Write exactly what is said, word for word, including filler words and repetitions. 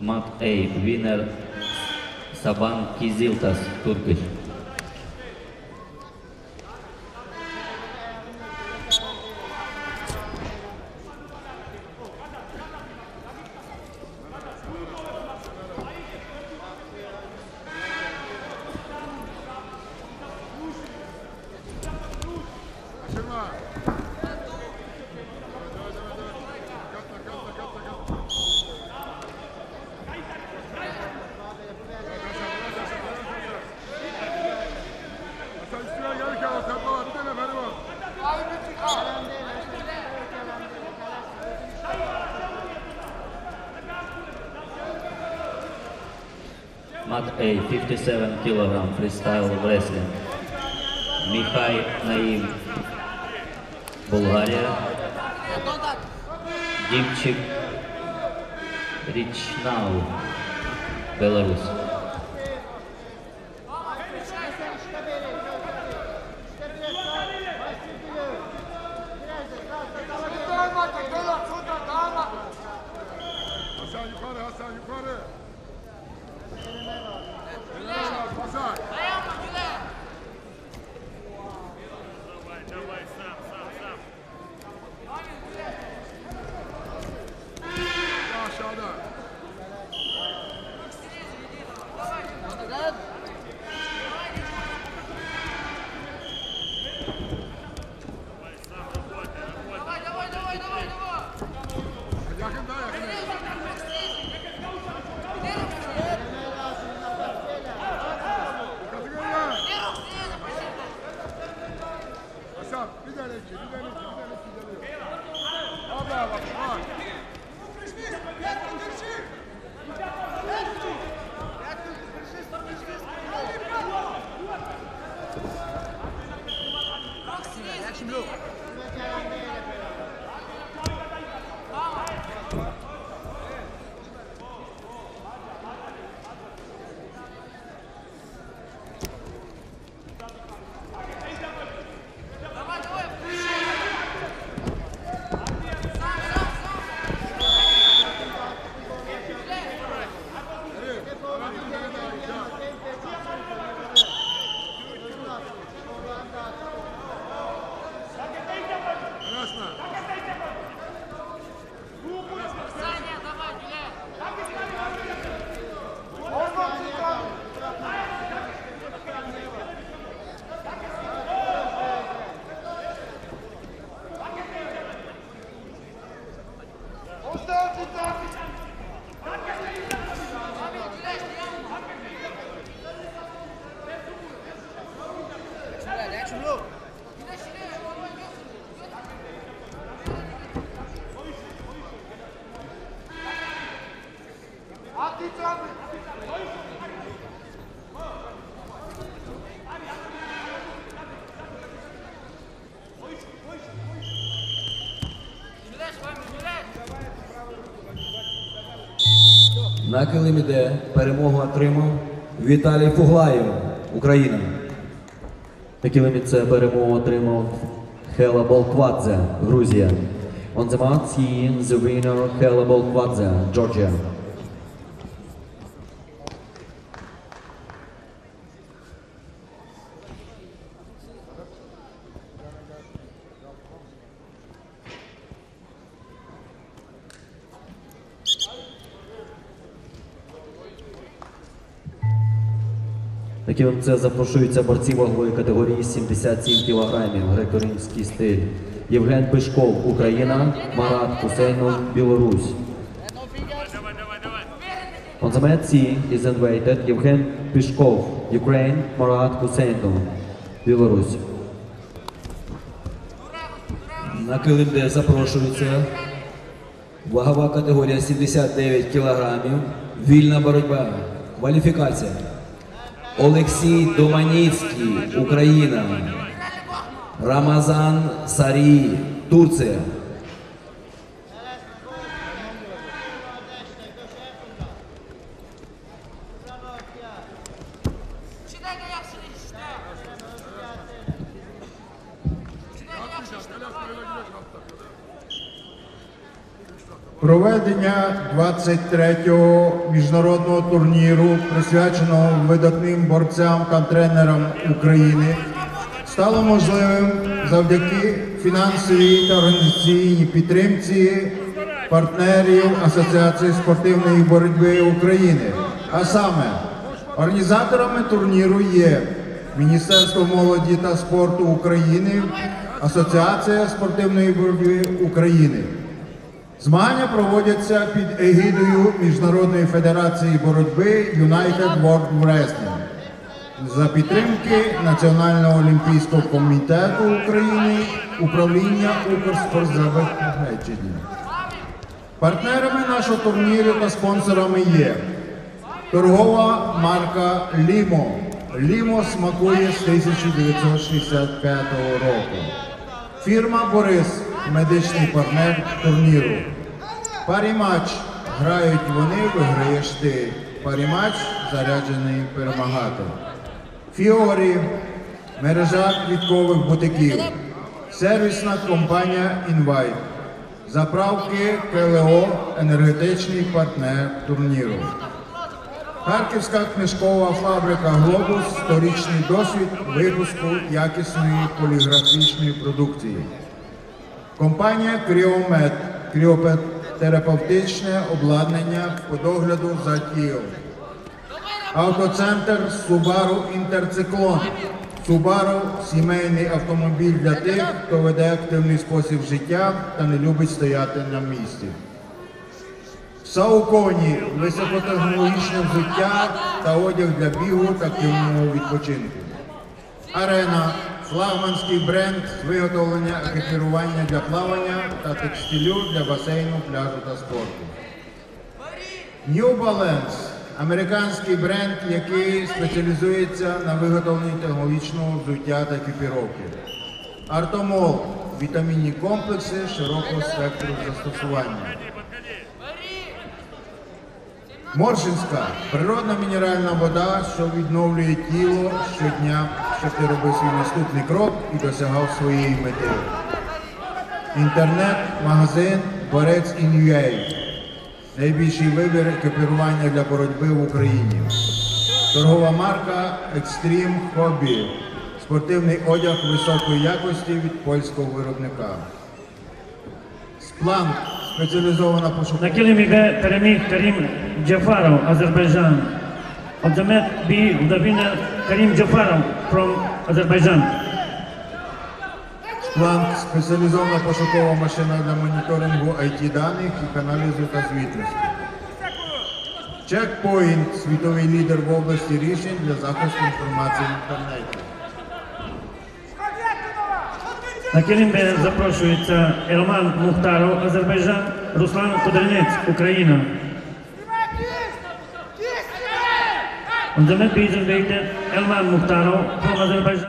Mat A, winner Saban Kiziltas, Turkish. Mat A, fifty-seven kilogram freestyle wrestling. Mihai Naim, Bulgaria. Dimchik Richnau, Belarus. Hasan yukarı, Hasan yukarı. На килимі Д перемогу отримав Віталій Фуглаєв, Україна. На килимі С перемогу отримав Хела Болквадзе, Грузія. On the mat, see the winner Hela Bolkvadze, Georgia. На килим С запрошуються борці вагової категорії сімдесят сім кілограмів, греко-римський стиль. Євген Пишков, Україна, Марат Хусейнов, Білорусь. On the mat C is invited Євген Пишков, Ukraine, Марат Хусейнов, Білорусь. На килим Д запрошується вагова категорія сімдесят дев'ять кілограмів, вільна боротьба, кваліфікація. Олексій Доманіцький, Україна. Рамазан Сарій, Турція. Проведення двадцять третього міжнародного турніру, присвяченого видатним борцям та тренерам України, стало можливим завдяки фінансовій та організаційній підтримці партнерів Асоціації спортивної боротьби України. А саме, організаторами турніру є Міністерство молоді та спорту України, Асоціація спортивної боротьби України. Змагання проводяться під егідою Міжнародної федерації боротьби United World Wrestling за підтримки Національного олімпійського комітету України, управління Укрспортзабезпечення. Партнерами нашого турніру та спонсорами є торгова марка Лімо. Лімо смакує з тисяча дев'ятсот шістдесят п'ятого року. Фірма Борис, медичний партнер турніру. Парі-матч. Грають вони, виграєш ти. Парі-матч заряджений перемагати. Фіорі. Мережа квіткових бутиків. Сервісна компанія Інвайт. Заправки КЛО, енергетичний партнер турніру. Харківська книжкова фабрика «Глобус» – сторічний досвід випуску якісної поліграфічної продукції. Компанія «Кріомед» – кріотерапевтичне обладнання по догляду за тілом. Автоцентр «Субару Інтерциклон». Субару – сімейний автомобіль для тих, хто веде активний спосіб життя та не любить стояти на місці. Сауконі – високотехнологічне взуття та одяг для бігу та активного відпочинку. Арена – флагманський бренд з виготовлення екіпірування для плавання та текстилю для басейну, пляжу та спорту. New Balance – американський бренд, який спеціалізується на виготовленні технологічного взуття та екіпіровки. Артомол – вітамінні комплекси широкого спектру застосування. Моршинська – природна мінеральна вода, що відновлює тіло щодня, щоб ти робив свій наступний крок і досягав своєї мети. Інтернет-магазин Борець ін ю ей. Найбільший вибір екіпірування для боротьби в Україні. Торгова марка Extreme Hobby. Спортивний одяг високої якості від польського виробника. Спланк. Спеціалізована пошукова. На килимі переміг Карім Джафаров, Азербайджан. On the mat B, the winner Karim Jafarov from Azerbaijan. Спланк – спеціалізована пошукова машина для моніторингу ай ті-даних і аналізу та звітності. Checkpoint – світовий лідер в області рішень для захисту інформації в інтернеті. На килимі запрошується Елман Мухтаров, Азербайджан, Руслан Кудринець, Україна. On the mat B is invited Elman Mukhtarov from Azerbaijan.